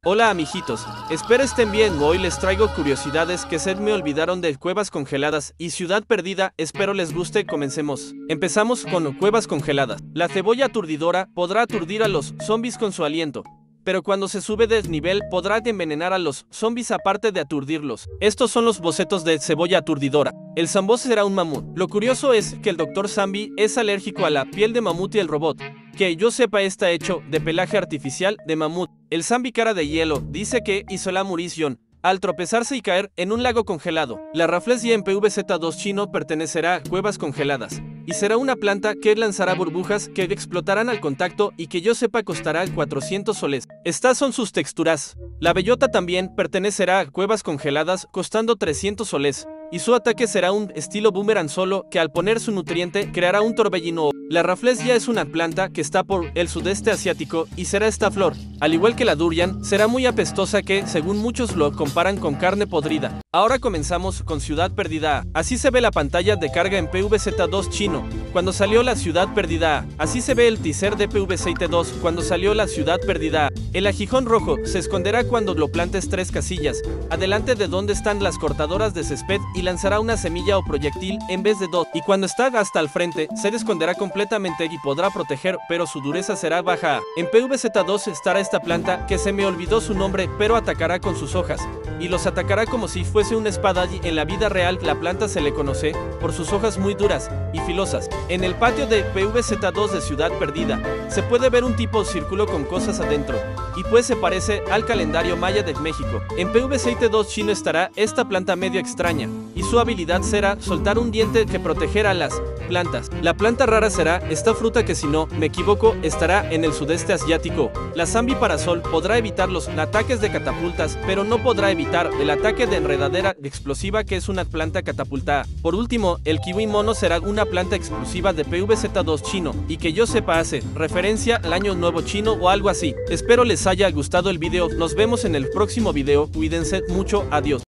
Hola amijitos, espero estén bien. Hoy les traigo curiosidades que se me olvidaron de cuevas congeladas y ciudad perdida. Espero les guste. Comencemos. Empezamos con cuevas congeladas. La cebolla aturdidora podrá aturdir a los zombies con su aliento, pero cuando se sube de nivel podrá envenenar a los zombies aparte de aturdirlos. Estos son los bocetos de cebolla aturdidora. El Zambos será un mamut. Lo curioso es que el Dr. Zambi es alérgico a la piel de mamut y el robot, que yo sepa, está hecho de pelaje artificial de mamut. El Zambi cara de hielo dice que hizo la murición al tropezarse y caer en un lago congelado. La Rafflesia en PVZ2 chino pertenecerá a cuevas congeladas y será una planta que lanzará burbujas que explotarán al contacto y que yo sepa costará 400 soles. Estas son sus texturas. La bellota también pertenecerá a cuevas congeladas costando 300 soles. Y su ataque será un estilo boomerang, solo que al poner su nutriente creará un torbellino. La Rafflesia es una planta que está por el sudeste asiático y será esta flor, al igual que la durian, será muy apestosa que, según muchos, lo comparan con carne podrida. Ahora comenzamos con Ciudad Perdida A. Así se ve la pantalla de carga en PVZ2 chino cuando salió la Ciudad Perdida A. Así se ve el teaser de PVZ2 cuando salió la Ciudad Perdida A. El aguijón rojo se esconderá cuando lo plantes 3 casillas adelante de donde están las cortadoras de césped y lanzará una semilla o proyectil en vez de 2, y cuando está hasta el frente se esconderá completamente y podrá proteger, pero su dureza será baja. En PVZ2 estará esta planta que se me olvidó su nombre, pero atacará con sus hojas y los atacará como si fuese una espada. Y en la vida real la planta se le conoce por sus hojas muy duras y filosas. En el patio de PVZ2 de Ciudad Perdida se puede ver un tipo círculo con cosas adentro, y pues se parece al calendario maya de México. En PVZ2 chino estará esta planta medio extraña, y su habilidad será soltar un diente que protegerá a las plantas. La planta rara será esta fruta que, si no me equivoco, estará en el sudeste asiático. La Zambi Parasol podrá evitar los ataques de catapultas, pero no podrá evitar el ataque de enredadera explosiva, que es una planta catapultada. Por último, el kiwi mono será una planta exclusiva de PVZ2 chino, y que yo sepa hace referencia al año nuevo chino o algo así. Espero les haya gustado el video. Nos vemos en el próximo video. Cuídense mucho. Adiós.